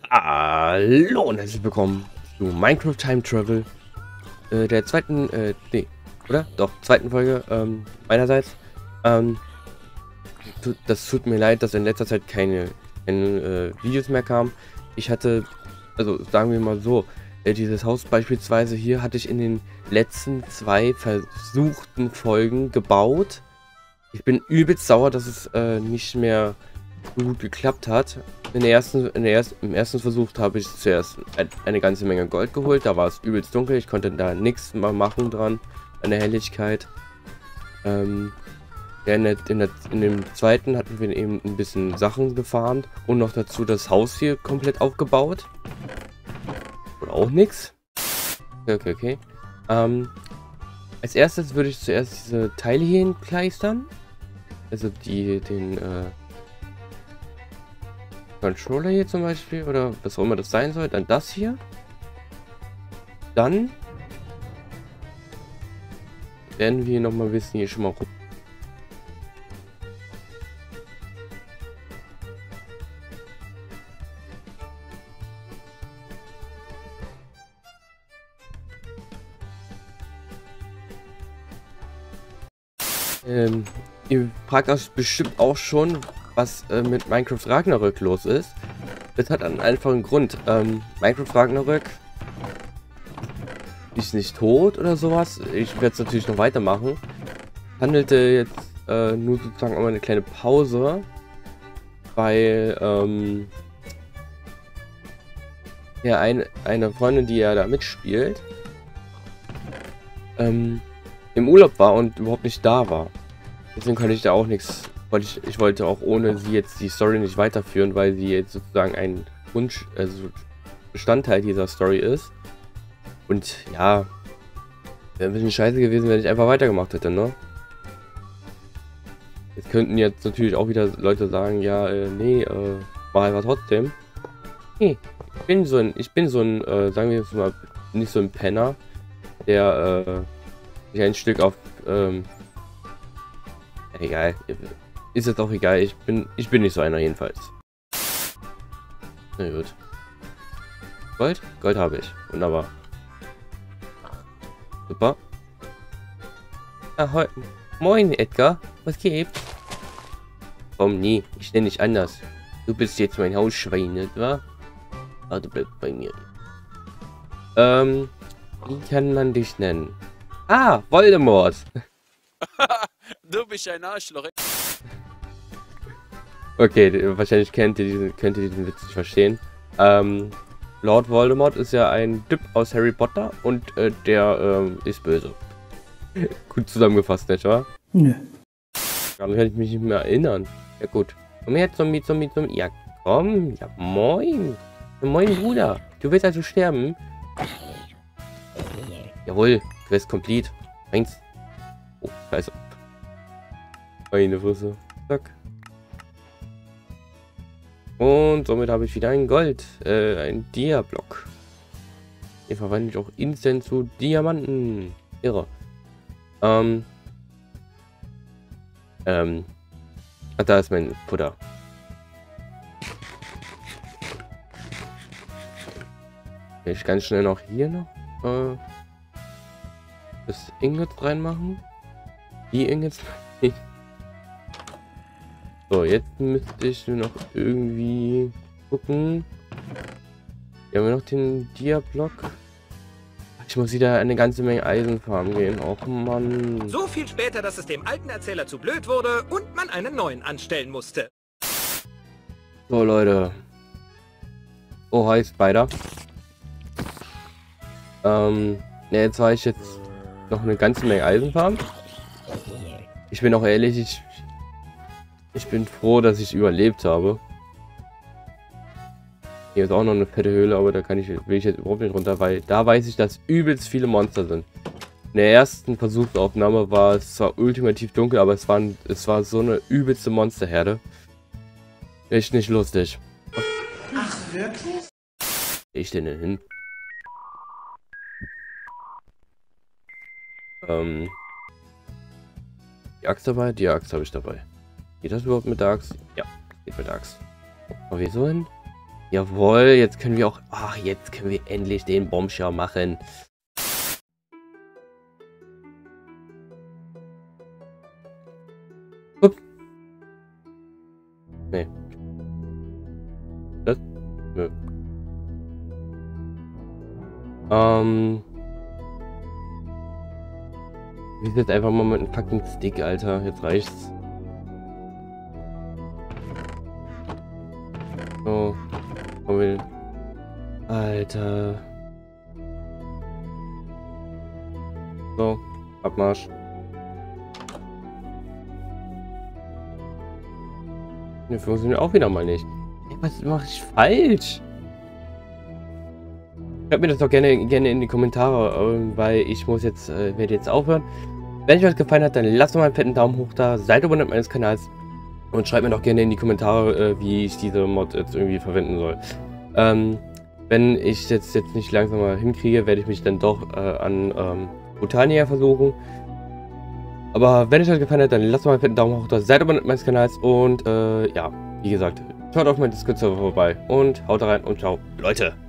Hallo und herzlich willkommen zu Minecraft Time Travel, der zweiten, nee, oder? Doch, zweiten Folge, meinerseits. Das tut mir leid, dass in letzter Zeit keine Videos mehr kamen. Ich hatte, also sagen wir mal so, dieses Haus beispielsweise hier hatte ich in den letzten zwei versuchten Folgen gebaut. Ich bin übelst sauer, dass es nicht mehr so gut geklappt hat. Im ersten Versuch habe ich zuerst eine ganze Menge Gold geholt. Da war es übelst dunkel. Ich konnte da nichts mal machen dran an der Helligkeit. Ja, in dem zweiten hatten wir eben ein bisschen Sachen gefahren und noch dazu das Haus hier komplett aufgebaut. Oder auch nichts. Okay. Als erstes würde ich zuerst diese Teile hier hinkleistern. Also den Controller hier zum Beispiel, oder was auch immer das sein soll, dann das hier. Dann werden wir noch mal wissen, hier schon mal rum. Ihr fragt euch bestimmt auch schon, was mit Minecraft Ragnarök los ist. Das hat einen einfachen Grund. Minecraft Ragnarök ist nicht tot oder sowas. Ich werde es natürlich noch weitermachen. Handelte jetzt nur sozusagen um eine kleine Pause, weil ja eine Freundin, die ja da mitspielt, im Urlaub war und überhaupt nicht da war. Deswegen konnte ich da auch nichts. Ich wollte auch ohne sie jetzt die Story nicht weiterführen, weil sie jetzt sozusagen ein Bestandteil dieser Story ist. Und ja, wäre ein bisschen scheiße gewesen, wenn ich einfach weitergemacht hätte, ne? Jetzt könnten jetzt natürlich auch wieder Leute sagen, ja, nee, mach einfach trotzdem. Nee, ich bin so ein, sagen wir jetzt mal, nicht so ein Penner, der sich ein Stück auf, egal. Ist jetzt auch egal, ich bin nicht so einer jedenfalls. Na gut. Gold? Gold habe ich. Wunderbar. Super. Ah, moin Edgar, was gibt's? Komm, nee, ich nenne dich anders. Du bist jetzt mein Hausschwein, nicht wahr? Ah, du bleibst bei mir. Wie kann man dich nennen? Ah, Voldemort! Du bist ein Arschloch. Okay, wahrscheinlich könnt ihr diesen Witz nicht verstehen. Lord Voldemort ist ja ein Typ aus Harry Potter und der ist böse. Gut zusammengefasst, nicht wahr? Nö. Daran kann ich mich nicht mehr erinnern. Ja gut. Komm her, Zombie. Ja, komm. Ja, moin. Ja, moin, Bruder. Du willst also sterben? Jawohl. Quest complete. 1. Oh, scheiße. Meine Fresse. Zack. Und somit habe ich wieder ein Gold. Ein Dia-Block. Den verwandle ich auch instant zu Diamanten. Irre. Ach, da ist mein Futter. Will ich ganz schnell noch hier noch das Ingot reinmachen. Die Ingots. So, jetzt müsste ich nur noch irgendwie gucken. Hier haben wir noch den Dia-Block. Ich muss wieder eine ganze Menge Eisen farmen gehen. Och Mann. So viel später, dass es dem alten Erzähler zu blöd wurde und man einen neuen anstellen musste. So Leute. Oh, hi Spider. Ja, jetzt war ich jetzt noch eine ganze Menge Eisen farmen. Ich bin auch ehrlich, ich bin froh, dass ich überlebt habe. Hier ist auch noch eine fette Höhle, aber da will ich jetzt überhaupt nicht runter, weil da weiß ich, dass übelst viele Monster sind. In der ersten Versuchsaufnahme war es zwar ultimativ dunkel, aber es war so eine übelste Monsterherde. Echt nicht lustig. Ach, wirklich? Ich denn hin? Die Axt dabei? Die Axt habe ich dabei. Geht das überhaupt mit der Axt? Ja, geht mit der Axt. Aber wieso hin? Jawohl, jetzt können wir auch... Ach, jetzt können wir endlich den Bombshell machen. Ups. Nee. Das? Nö. Wir sind jetzt einfach mal mit einem fucking Stick, Alter. Jetzt reicht's. So. Alter. So. Abmarsch. Ne, funktioniert auch wieder mal nicht. Ey, was mache ich falsch? Schreibt mir das doch gerne in die Kommentare, weil ich muss jetzt, werde jetzt aufhören. Wenn euch was gefallen hat, dann lasst doch mal einen fetten Daumen hoch da, seid Abonnent meines Kanals und schreibt mir doch gerne in die Kommentare, wie ich diese Mod jetzt irgendwie verwenden soll. Wenn ich jetzt nicht langsam mal hinkriege, werde ich mich dann doch an Botania versuchen. Aber wenn euch das gefallen hat, dann lasst mal einen fetten Daumen hoch da, seid Abonnent meines Kanals und ja, wie gesagt, schaut auf meinen Discord-Server vorbei und haut rein und ciao, Leute!